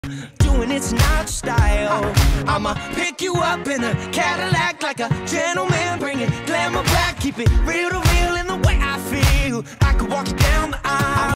doing it's not style. I'ma pick you up in a Cadillac like a gentleman, bring it glamour back, keep it real to real in the